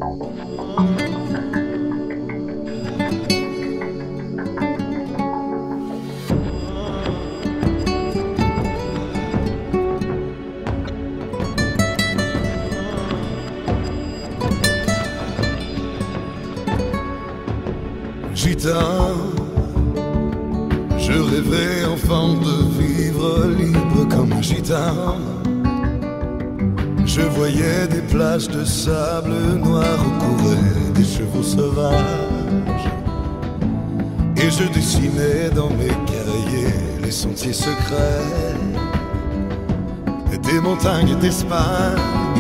Gitan, je rêvais enfant de vivre libre comme un gitan. Je voyais des plages de sable noir où couraient des chevaux sauvages. Et je dessinais dans mes cahiers les sentiers secrets des montagnes d'Espagne.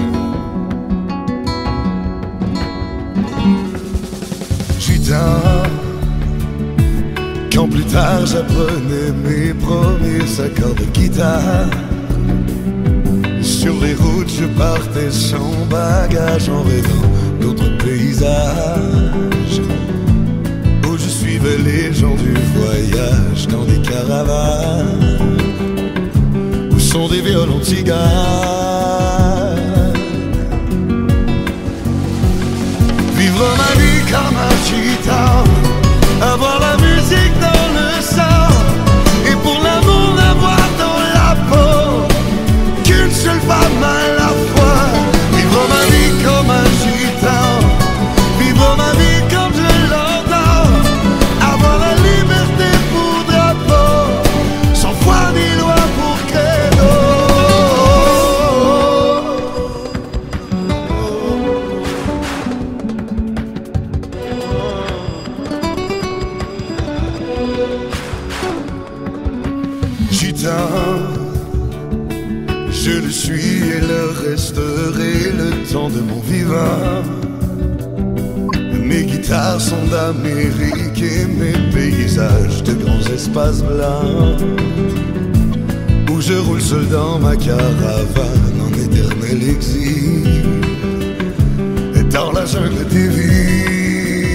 Gitan, quand plus tard j'apprenais mes premiers accords de guitare, sur les routes je partais sans bagage en rêvant d'autres paysages, où je suivais les gens du voyage dans des caravanes où sont des violons tziganes. Vivre ma vie comme un gitan, avoir la musique dans le sang, et pour l'amour n'avoir dans la peau qu'une seule femme à la fois. Vivre ma vie comme un gitan, vivre ma vie comme je l'entends, avoir la liberté pour drapeau, sans foi ni loi pour credo. Gitan, je le suis et le resterai le temps de mon vivant. Mes guitares sont d'Amérique et mes paysages de grands espaces blancs, où je roule seul dans ma caravane en éternel exil, et dans la jungle des villes.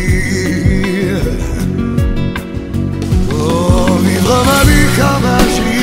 Oh, vivre ma vie comme un gitan,